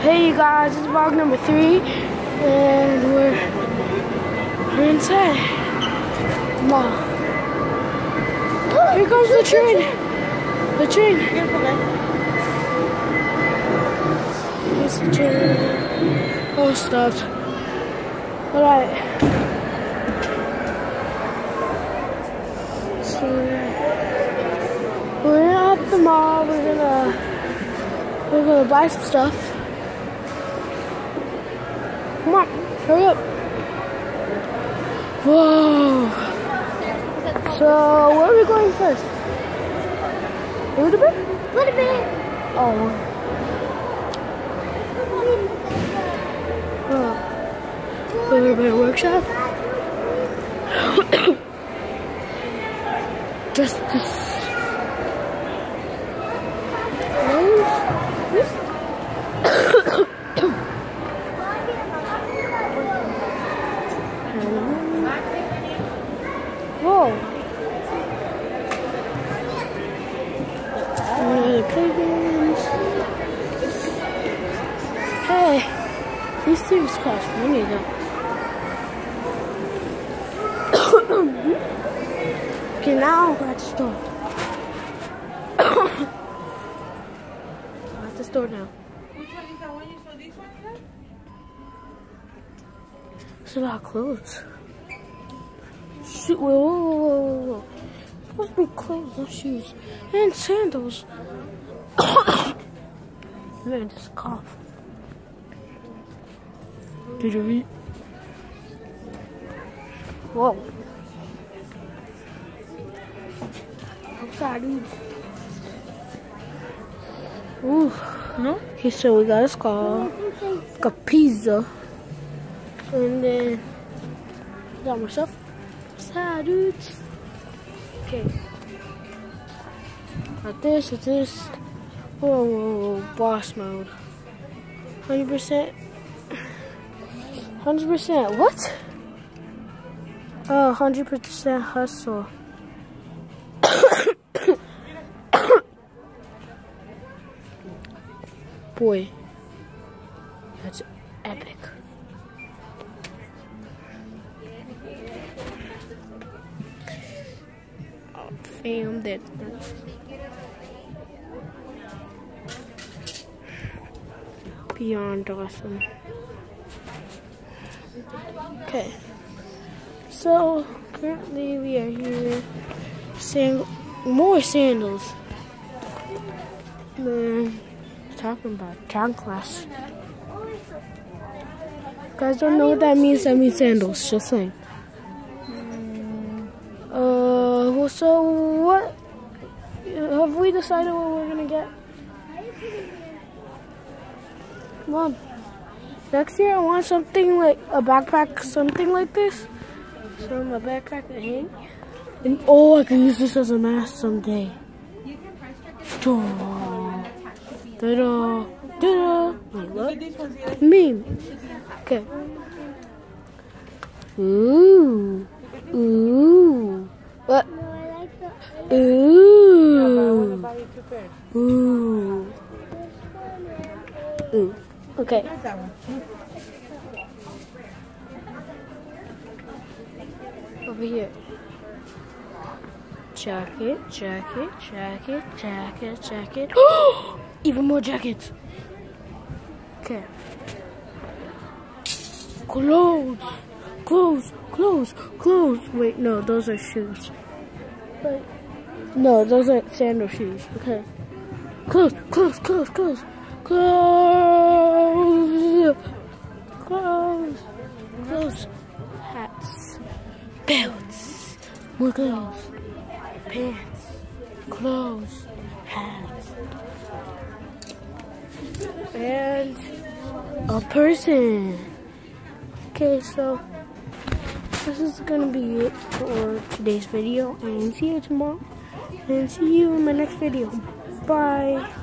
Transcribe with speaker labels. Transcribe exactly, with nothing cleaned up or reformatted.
Speaker 1: Hey you guys, it's vlog number three, and we're, we're inside. Wow. Here comes the train. The train. Here's the train. Oh, stopped. Alright. So, we're at the mall. We're gonna, we're gonna buy some stuff. Come on, hurry up. Whoa. So, where are we going first? A little bit? A little bit. Oh. Oh. A little bit of workshop. Just this. Whoa. Uh, playgrounds. Hey, these things cost money though. Okay, now we're at the store. We're at the store now.
Speaker 2: Which one is the one you saw? This one, yeah?
Speaker 1: There's a lot of clothes. Shoot, whoa, whoa, whoa, whoa, whoa. It's supposed to be clothes, not shoes. And sandals. Man, just cough. Did you eat? Whoa. Outside, dude. Ooh. No? Okay, so we got a scarf, got pizza, and then got myself. Ah, dudes. Okay. Like this, with this. Whoa, whoa, whoa, boss mode. one hundred percent. one hundred percent. What? Oh, one hundred percent hustle. Boy. That's epic. Filmed it. Beyond awesome. Okay. So currently we are here. Sand more sandals. Man, talking about chanclas. You guys don't know what that means? That means sandals. Just saying. Uh, so what, have we decided what we're gonna get? Mom, next year I want something like a backpack, something like this. So my backpack can hang. And oh, I can use this as a mask someday. Da da da da. Wait, what? Meme. Okay. Ooh. Ooh. What? Ooh. Ooh. Ooh. Okay. Over here. Jacket, jacket, jacket, jacket, jacket. Even more jackets. Okay. Clothes. Clothes, clothes, clothes. Wait, no, those are shoes. Wait. No, those are sandal shoes. Okay. Clothes, clothes, clothes, clothes. Clothes. Clothes. Clothes. Hats. Belts. More clothes. Pants. Clothes. Hats. And a person. Okay, so this is gonna be it for today's video, and see you tomorrow, and see you in my next video. Bye.